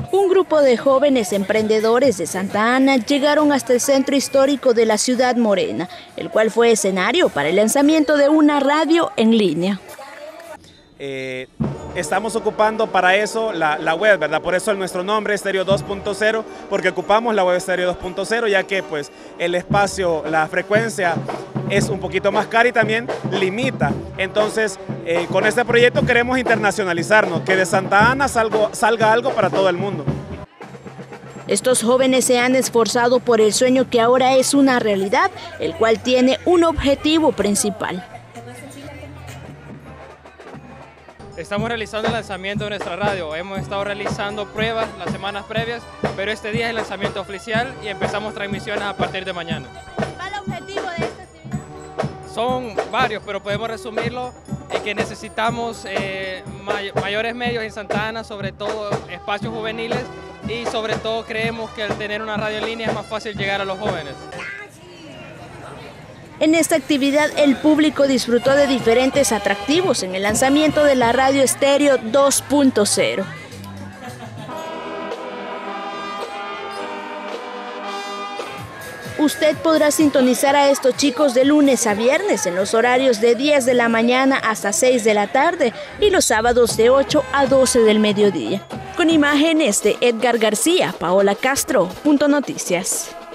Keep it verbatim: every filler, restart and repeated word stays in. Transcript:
Un grupo de jóvenes emprendedores de Santa Ana llegaron hasta el centro histórico de la ciudad morena, el cual fue escenario para el lanzamiento de una radio en línea. Eh, estamos ocupando para eso la, la web, ¿verdad? Por eso nuestro nombre es Estéreo dos punto cero, porque ocupamos la web Estéreo dos punto cero, ya que pues el espacio, la frecuencia es un poquito más cara y también limita. Entonces, eh, con este proyecto queremos internacionalizarnos, que de Santa Ana salgo, salga algo para todo el mundo. Estos jóvenes se han esforzado por el sueño que ahora es una realidad, el cual tiene un objetivo principal. Estamos realizando el lanzamiento de nuestra radio. Hemos estado realizando pruebas las semanas previas, pero este día es el lanzamiento oficial y empezamos transmisiones a partir de mañana. ¿Cuál es el objetivo de esta actividad? Son varios, pero podemos resumirlo en que necesitamos eh, may mayores medios en Santa Ana, sobre todo espacios juveniles, y sobre todo creemos que al tener una radio en línea es más fácil llegar a los jóvenes. En esta actividad el público disfrutó de diferentes atractivos en el lanzamiento de la radio Estéreo dos punto cero. Usted podrá sintonizar a estos chicos de lunes a viernes en los horarios de diez de la mañana hasta seis de la tarde y los sábados de ocho a doce del mediodía. Con imágenes de Edgar García, Paola Castro, Punto Noticias.